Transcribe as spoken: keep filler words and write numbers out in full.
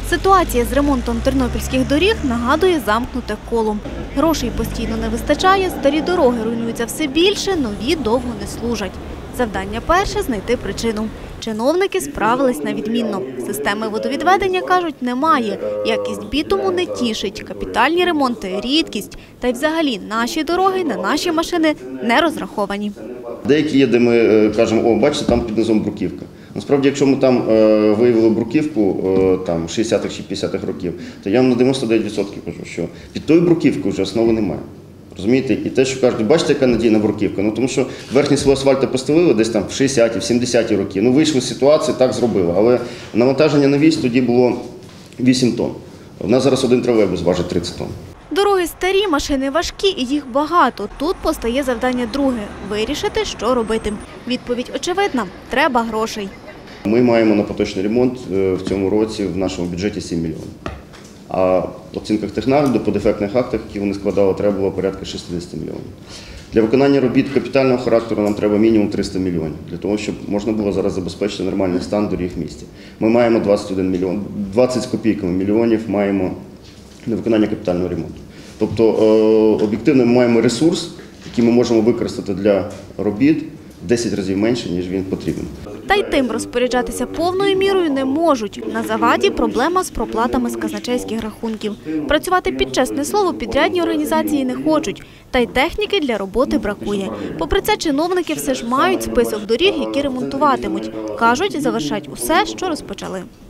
Ситуація з ремонтом тернопільських доріг нагадує замкнуте коло. Грошей постійно не вистачає, старі дороги руйнуються все більше, нові довго не служать. Завдання перше – знайти причину. Чиновники справились на відмінно. Системи водовідведення, кажуть, немає. Якість бітуму не тішить. Капітальні ремонти – рідкість. Та й взагалі наші дороги на наші машини не розраховані. Деякі є, де ми кажемо, о, бачите, там під низом бруківка. Насправді, якщо ми там е, виявили бруківку е, там, шістдесятих чи п'ятдесятих років, то я вам на дев'яносто дев'ять відсотків кажу, що під тою бруківкою вже основи немає. Розумієте? І те, що кажуть, бачите, яка надійна бруківка? Ну, тому що верхній слой асфальту постелили десь там в шістдесяті, в сімдесяті роки. Ну, вийшли з ситуації, так зробили. Але навантаження на вісь тоді було вісім тонн. У нас зараз один тролейбус важить тридцять тонн. Дороги старі, машини важкі і їх багато. Тут постає завдання друге – вирішити, що робити. Відповідь очевидна – треба грошей. Ми маємо на поточний ремонт в цьому році в нашому бюджеті сім мільйонів. А в оцінках технагляду по дефектних актах, які вони складали, треба було порядка шістдесят мільйонів. Для виконання робіт капітального характеру нам треба мінімум триста мільйонів, для того, щоб можна було зараз забезпечити нормальний стан доріг в місті. Ми маємо двадцять один мільйон, двадцять з копійками мільйонів маємо на виконання капітального ремонту. Тобто, об'єктивно, ми маємо ресурс, який ми можемо використати для робіт в десять разів менше, ніж він потрібен. Та й тим розпоряджатися повною мірою не можуть. На заваді проблема з проплатами з казначейських рахунків. Працювати під чесне слово підрядні організації не хочуть. Та й техніки для роботи бракує. Попри це, чиновники все ж мають список доріг, які ремонтуватимуть. Кажуть, завершать усе, що розпочали.